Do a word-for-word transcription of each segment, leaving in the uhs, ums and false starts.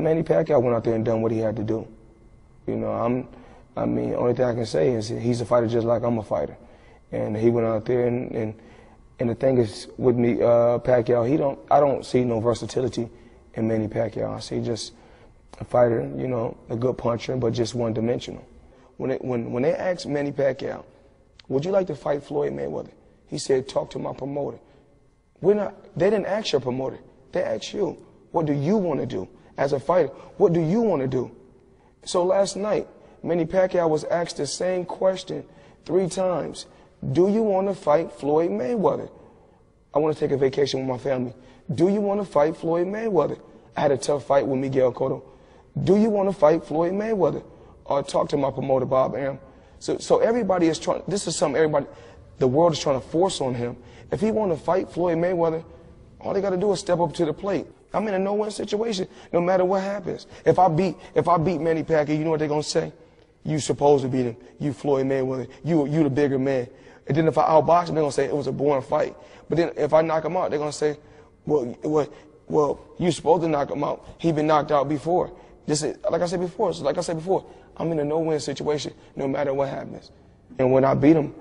Manny Pacquiao went out there and done what he had to do. You know, I'm, I mean, only thing I can say is he's a fighter just like I'm a fighter. And he went out there and, and, and the thing is with me, uh, Pacquiao, he don't, I don't see no versatility in Manny Pacquiao. I see just a fighter, you know, a good puncher, but just one-dimensional. When, it, when, when they asked Manny Pacquiao, would you like to fight Floyd Mayweather? He said, talk to my promoter. We're not, they didn't ask your promoter. They asked you, what do you want to do? As a fighter, what do you want to do? So last night, Manny Pacquiao was asked the same question three times. Do you want to fight Floyd Mayweather? I want to take a vacation with my family. Do you want to fight Floyd Mayweather? I had a tough fight with Miguel Cotto. Do you want to fight Floyd Mayweather? Or talk to my promoter, Bob Arum. So, so everybody is trying, this is something everybody, the world is trying to force on him. If he want to fight Floyd Mayweather, all they got to do is step up to the plate. I'm in a no-win situation, no matter what happens. If I beat, if I beat Manny Pacquiao, you know what they're gonna say? You supposed to beat him. You Floyd Mayweather. You, you the bigger man. And then if I outbox him, they're gonna say it was a boring fight. But then if I knock him out, they're gonna say, well, well, well, you supposed to knock him out. He been knocked out before. This is, like I said before. So like I said before, I'm in a no-win situation, no matter what happens. And when I beat him,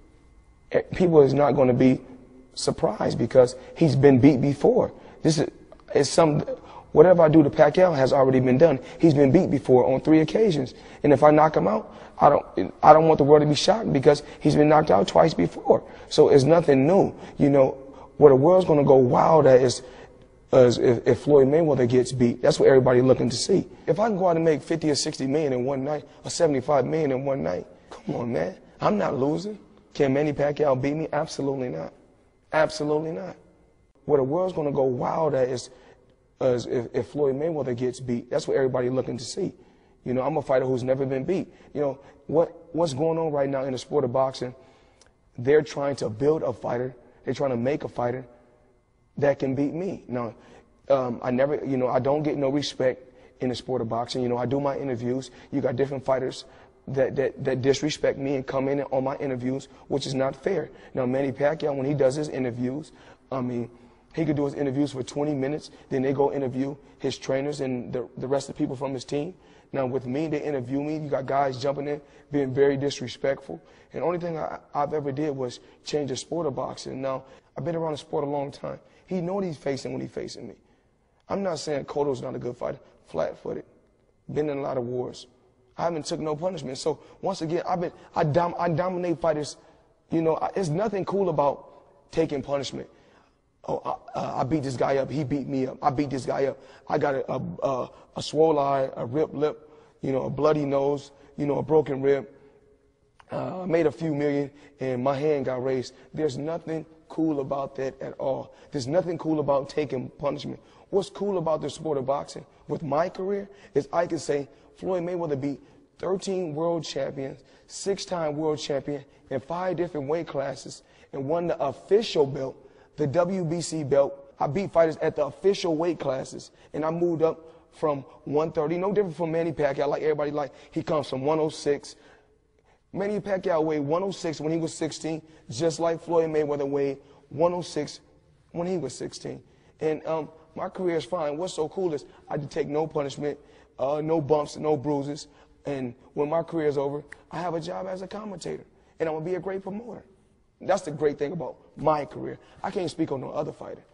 people is not gonna be surprised because he's been beat before. This is. It's some, whatever I do to Pacquiao has already been done. He's been beat before on three occasions. And if I knock him out, I don't, I don't want the world to be shocked because he's been knocked out twice before. So it's nothing new. You know, where the world's going to go wild at is, is if, if Floyd Mayweather gets beat. That's what everybody's looking to see. If I can go out and make fifty or sixty million in one night, or seventy-five million in one night, come on, man. I'm not losing. Can Manny Pacquiao beat me? Absolutely not. Absolutely not. Where the world's going to go wild at is, is if, if Floyd Mayweather gets beat. That's what everybody's looking to see. You know, I'm a fighter who's never been beat. You know, what what's going on right now in the sport of boxing, they're trying to build a fighter. They're trying to make a fighter that can beat me. Now, um, I never, you know, I don't get no respect in the sport of boxing. You know, I do my interviews. You got different fighters that, that, that disrespect me and come in on my interviews, which is not fair. Now, Manny Pacquiao, when he does his interviews, I mean, he could do his interviews for twenty minutes, then they go interview his trainers and the, the rest of the people from his team. Now with me, they interview me. You got guys jumping in, being very disrespectful. And the only thing I, I've ever did was change the sport of boxing. Now, I've been around the sport a long time. He know what he's facing when he's facing me. I'm not saying Cotto's not a good fighter, flat-footed, been in a lot of wars. I haven't took no punishment. So once again, I've been, I, dom, I dominate fighters. You know, I, it's nothing cool about taking punishment. Oh, I, uh, I beat this guy up. He beat me up. I beat this guy up. I got a, a, a, a swollen eye, a ripped lip, you know, a bloody nose, you know, a broken rib. Uh, I made a few million and my hand got raised. There's nothing cool about that at all. There's nothing cool about taking punishment. What's cool about the sport of boxing with my career is I can say Floyd Mayweather beat thirteen world champions, six-time world champion in five different weight classes and won the official belt. The W B C belt. I beat fighters at the official weight classes, and I moved up from one thirty. No different from Manny Pacquiao. Like everybody, like he comes from one oh six. Manny Pacquiao weighed one oh six when he was sixteen, just like Floyd Mayweather weighed one oh six when he was sixteen. And um, my career is fine. What's so cool is I did take no punishment, uh, no bumps, no bruises. And when my career is over, I have a job as a commentator, and I'm gonna be a great promoter. That's the great thing about my career. I can't speak on no other fighter.